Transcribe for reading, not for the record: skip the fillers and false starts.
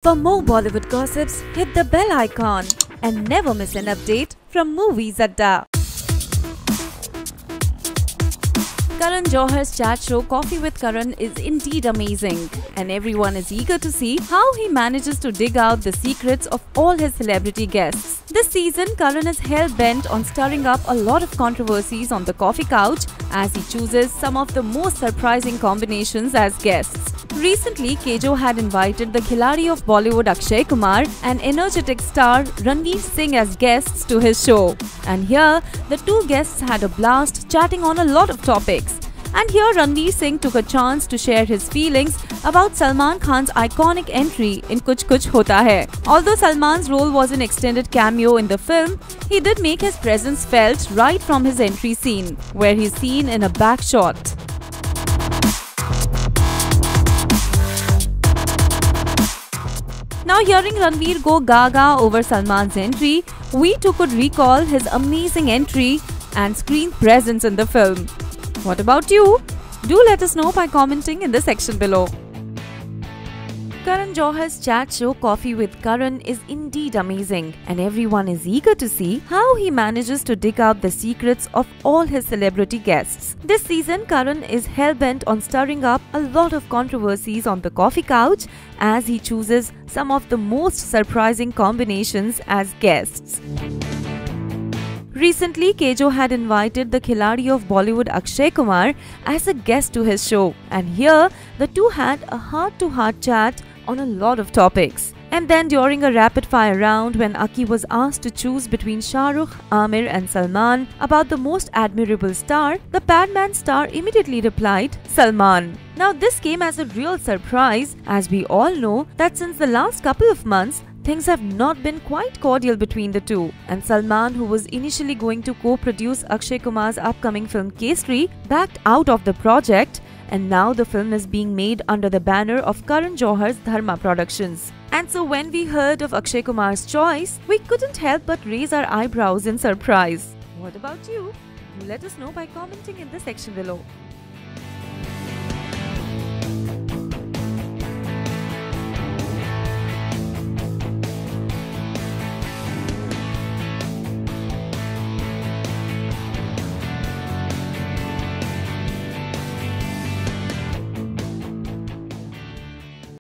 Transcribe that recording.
For more Bollywood gossips, hit the bell icon and never miss an update from Movies Adda. Karan Johar's chat show Coffee with Karan is indeed amazing, and everyone is eager to see how he manages to dig out the secrets of all his celebrity guests. This season, Karan is hell-bent on stirring up a lot of controversies on the coffee couch as he chooses some of the most surprising combinations as guests. Recently, Kejo had invited the Khiladi of Bollywood Akshay Kumar and energetic star Ranveer Singh as guests to his show. And here, the two guests had a blast chatting on a lot of topics. And here Ranveer Singh took a chance to share his feelings about Salman Khan's iconic entry in Kuch Kuch Hota Hai. Although Salman's role was an extended cameo in the film, he did make his presence felt right from his entry scene, where he's seen in a back shot. Now, hearing Ranveer go gaga over Salman's entry, we too could recall his amazing entry and screen presence in the film. What about you? Do let us know by commenting in the section below. Karan Johar's chat show Coffee with Karan is indeed amazing, and everyone is eager to see how he manages to dig out the secrets of all his celebrity guests. This season, Karan is hell-bent on stirring up a lot of controversies on the coffee couch as he chooses some of the most surprising combinations as guests. Recently, Kejo had invited the Khiladi of Bollywood Akshay Kumar as a guest to his show, and here the two had a heart-to-heart chat on a lot of topics. And then during a rapid-fire round, when Aki was asked to choose between Shah Rukh, Aamir and Salman about the most admirable star, the Padman star immediately replied, Salman. Now this came as a real surprise, as we all know that since the last couple of months, things have not been quite cordial between the two, and Salman, who was initially going to co-produce Akshay Kumar's upcoming film Kesari, backed out of the project, and now the film is being made under the banner of Karan Johar's Dharma Productions. And so when we heard of Akshay Kumar's choice, we couldn't help but raise our eyebrows in surprise. What about you? Do let us know by commenting in the section below.